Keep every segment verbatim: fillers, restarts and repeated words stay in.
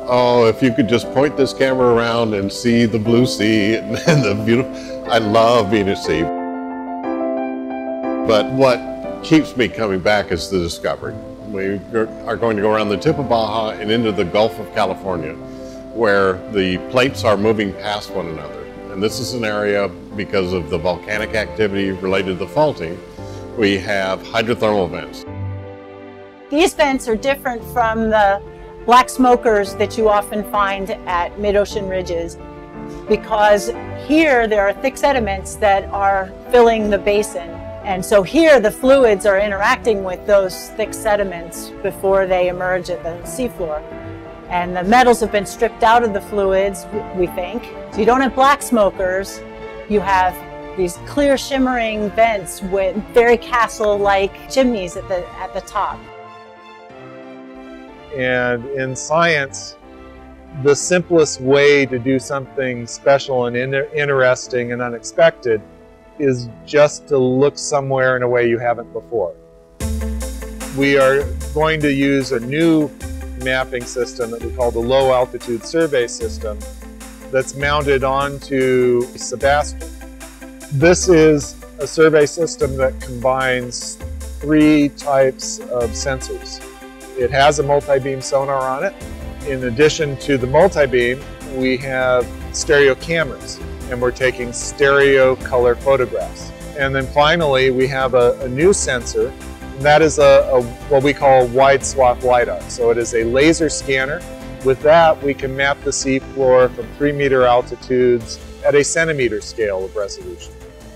Oh, if you could just point this camera around and see the blue sea and, and the beautiful, I love being at sea. But what keeps me coming back is the discovery. We are going to go around the tip of Baja and into the Gulf of California, where the plates are moving past one another. And this is an area, because of the volcanic activity related to the faulting, we have hydrothermal vents. These vents are different from the black smokers that you often find at mid-ocean ridges, because here there are thick sediments that are filling the basin. And so here the fluids are interacting with those thick sediments before they emerge at the seafloor. And the metals have been stripped out of the fluids, we think. So you don't have black smokers, you have these clear shimmering vents with very castle-like chimneys at the, at the top. And in science, the simplest way to do something special and inter interesting and unexpected is just to look somewhere in a way you haven't before. We are going to use a new mapping system that we call the Low Altitude Survey System that's mounted onto Sebastian. This is a survey system that combines three types of sensors. It has a multi-beam sonar on it. In addition to the multi-beam, we have stereo cameras, and we're taking stereo color photographs. And then finally, we have a, a new sensor, and that is a, a what we call wide swath LiDAR. So it is a laser scanner. With that, we can map the seafloor from three meter altitudes at a centimeter scale of resolution.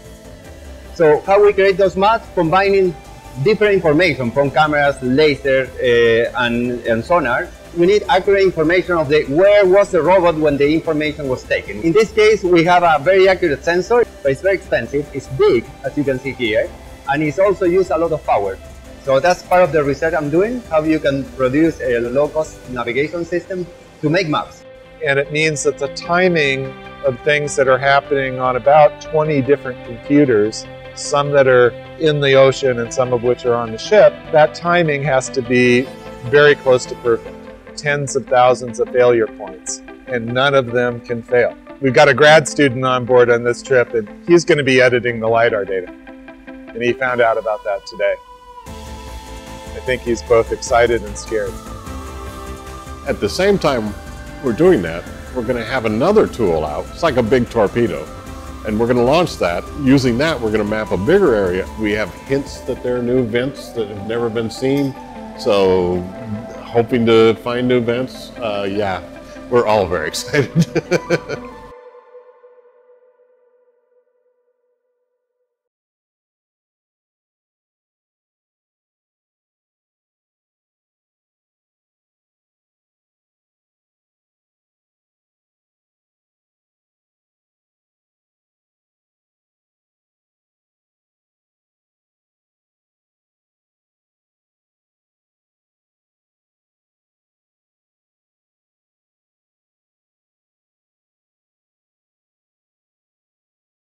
So how we create those maps? Combining different information from cameras, laser, uh, and, and sonar. We need accurate information of the where was the robot when the information was taken. In this case, we have a very accurate sensor, but it's very expensive. It's big, as you can see here, and it's also used a lot of power. So that's part of the research I'm doing, how you can produce a low-cost navigation system to make maps. And it means that the timing of things that are happening on about twenty different computers, some that are in the ocean and some of which are on the ship, that timing has to be very close to perfect. Tens of thousands of failure points, and none of them can fail. We've got a grad student on board on this trip, and he's going to be editing the LiDAR data. And he found out about that today. I think he's both excited and scared. At the same time we're doing that, we're going to have another tool out. It's like a big torpedo. And we're going to launch that. Using that, we're going to map a bigger area. We have hints that there are new vents that have never been seen. So, hoping to find new vents. Uh, yeah, we're all very excited.